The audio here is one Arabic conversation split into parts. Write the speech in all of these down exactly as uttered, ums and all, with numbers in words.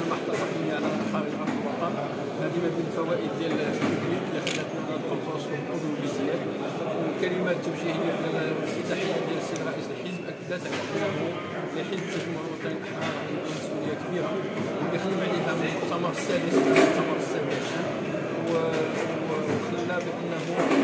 محطة تقنية على خارج أرض الوطن. هذه من بين الفوائد ديال التكوين اللي خلاتنا ندخل في رسم الحضور بزيادة. وكلمات توجيهية على الافتتاحية ديال السيد رئيس الحزب أكدت على أنه لحزب التجمع الوطني الأحرار عنده مسؤولية كبيرة واللي خدم عليها من المؤتمر السادس إلى المؤتمر السابع عام، وخلى بأنه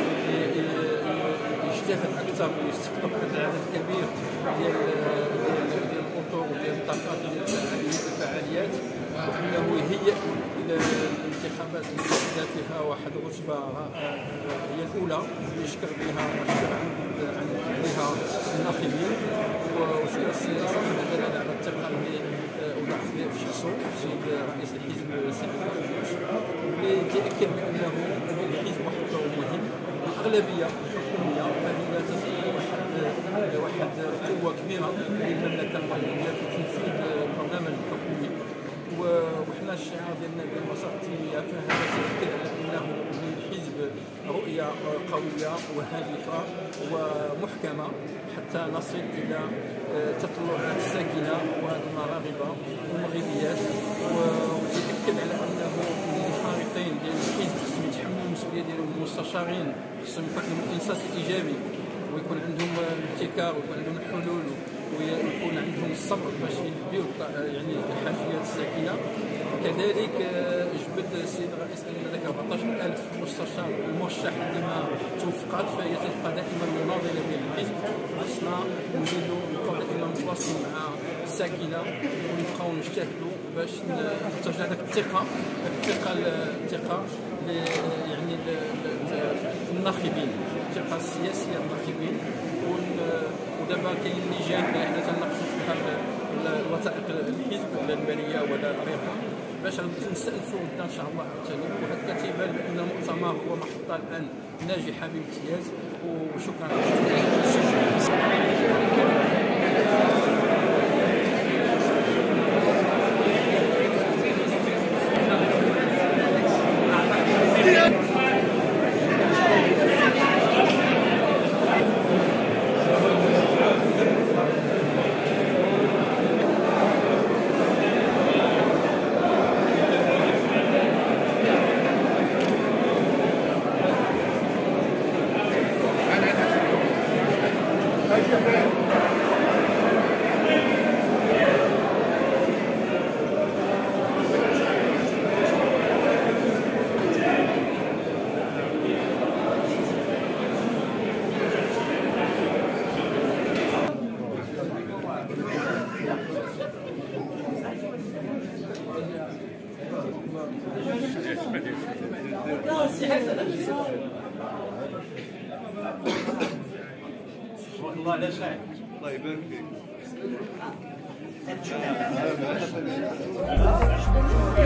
يجتهد أكثر ويستقطب عدد كبير ديال ديال الأطر وديال الطاقات ديال الفعاليات، وأنه يهيئ إلى الانتخابات اللي فيها واحد الرتبة هي الأولى اللي يشكر بها ويشكر عن بها الناخبين، وشكر السيد صاحب الدلالة على الثقة اللي وضع في شخصه السيد رئيس الحزب السيد الخليفة، واللي تأكد بأنه الحزب واحد دور مهم. الأغلبية الحكومية فهي تتطلب واحد واحد قوة كبيرة للمملكة المغربية في تنفيذ البرنامج الحكومي، وحنا الشعار ديالنا ديال مسار التنمية فهذا تأكد على أنه للحزب رؤية قوية وهادفة ومحكمة حتى نصل إلى تطلعات ساكنة والمراغبة والمغربيات، وتأكد على أنه الخارطين ديال الحزب خصهم يتحملوا المسؤولية ديالهم، المستشارين خصهم يكون عندهم الإنصات الإيجابي ويكون عندهم الابتكار ويكون عندهم الحلول ويكون عندهم الصبر باش يلبيو يعني الحاجيات الساكنه. كذلك جبد السيد الرئيس ان ذاك أربعطاش ألف مستشار المرشح اللي ما توفقات فهي تبقى دائما مناضله ديال الحزب. خصنا نزيدوا نبقاو دائما متواصلين مع الساكنه ونبقاو نجتهدوا باش ترجع ديك الثقه الثقه الثقه يعني الناخبين، الثقه السياسيه الناخبين. ودابا كاين لجان اللي حنا تناقشوا فيها الوثائق الحزب لا الماليه ولا غيرها باش نستأنفوا غدا ان شاء الله عاوتاني، وهكا تيبان بان المؤتمر هو محطه الان ناجحه بامتياز. وشكرا. الله لا شاعر الله يبارك فيك.